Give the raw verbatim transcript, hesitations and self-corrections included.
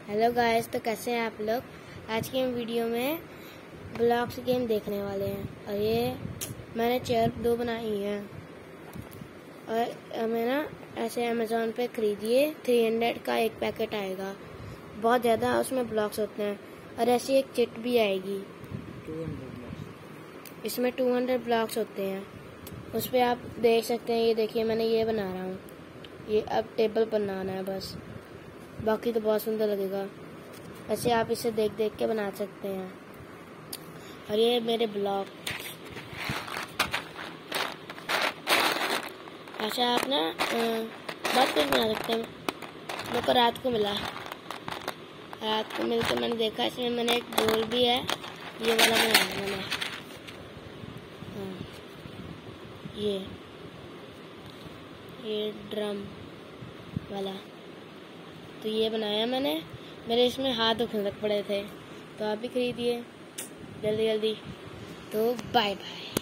Hello guys, तो कैसे हैं आप लोग। आज की हम वीडियो में ब्लॉक्स गेम देखने वाले हैं। और ये मैंने चेयर दो बनाई है और मैं ना ऐसे अमेज़ॉन पे खरीदिए। थ्री हंड्रेड का एक पैकेट आएगा, बहुत ज़्यादा उसमें ब्लॉक्स होते हैं। और ऐसी एक चिट भी आएगी, इसमें टू हंड्रेड ब्लॉक्स होते हैं। उस पर आप देख सकते हैं। ये देखिए, मैंने ये बना रहा हूँ। ये अब टेबल बनाना है बस, बाकी तो बहुत सुंदर लगेगा। ऐसे आप इसे देख देख के बना सकते हैं। और ये मेरे ब्लॉक, ऐसा आप ना बहुत कुछ बना सकते हैं। मेरे को रात को मिला, रात को मिलकर मैंने देखा, इसमें मैंने एक डोल भी है, ये वाला बनाया मैंने। हाँ, ये ये ड्रम वाला, तो ये बनाया मैंने। मेरे इसमें हाथ दुखने लग पड़े थे, तो आप भी खरीदिए जल्दी जल्दी। तो बाय बाय।